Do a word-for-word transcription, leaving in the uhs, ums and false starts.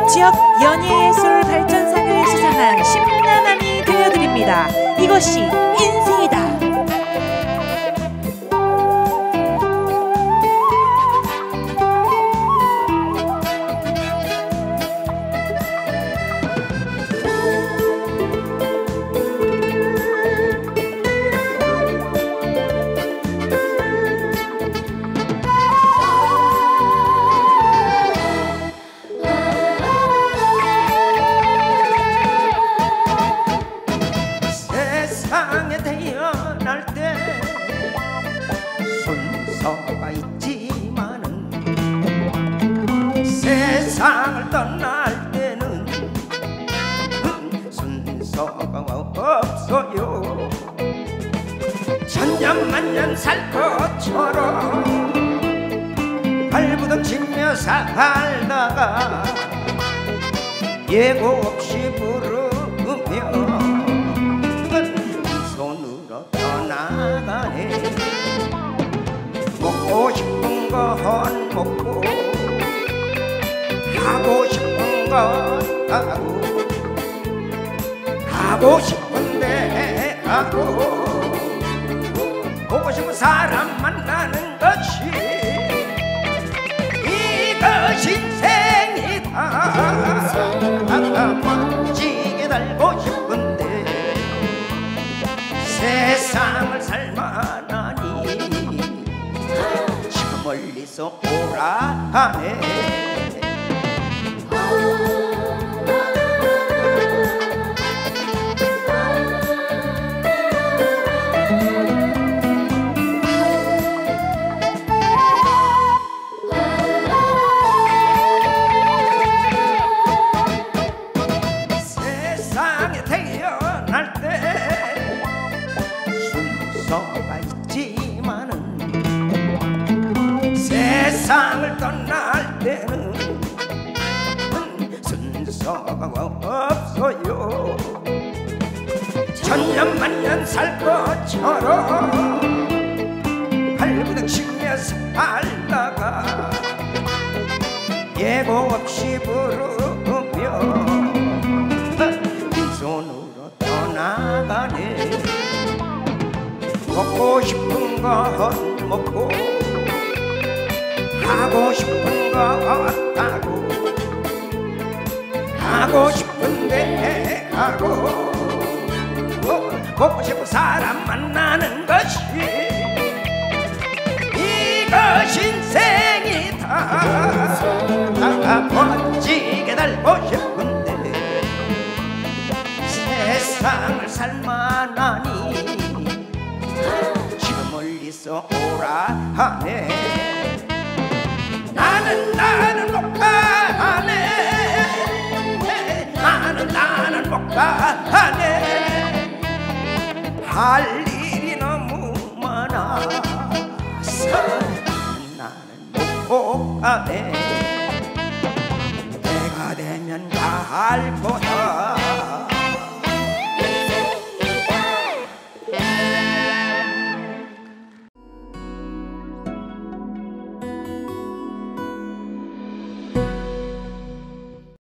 지역 연예예술 발전상을 수상한 심나남이 들려드립니다. 이것이 인생이다. 세상에 태어날 때 순서가 있지만은 세상을 떠날 때는 순서가 없어요. 천년만년 살 것처럼 발부둥치며 살다가 예고 없이 부르며 떠나가네. 먹고 싶은 건 먹고 하고 싶은 건 하고 가고 싶은데 가고 보고 싶은 사람 만나는 것이 이것이 인생이다. 멋지게 살고 싶은데 세상을 살만하니 지금 멀리서 오라 하네. 세상에 태어날 때 순서가 있지만은 세상을 떠날 때는 순서가 없어요. 천년만년 살 것처럼 발부둥치며 살다가 예고 없이 부르며 빈손으로 떠나가네. 먹고 싶은 건 먹고 하고 싶은 건 하고 가고 싶은데 가고 보고 싶은 사람 만나는 것이 이것이 인생이다. 멋지게 살고 싶은데 세상을 살만하니 지금 멀리서 오라 하네. 나는 나는 못 가네. 나는 나는 못 가네. 할 일이 너무 많아서 나는 못 가네. 내가 되면 갈 거다.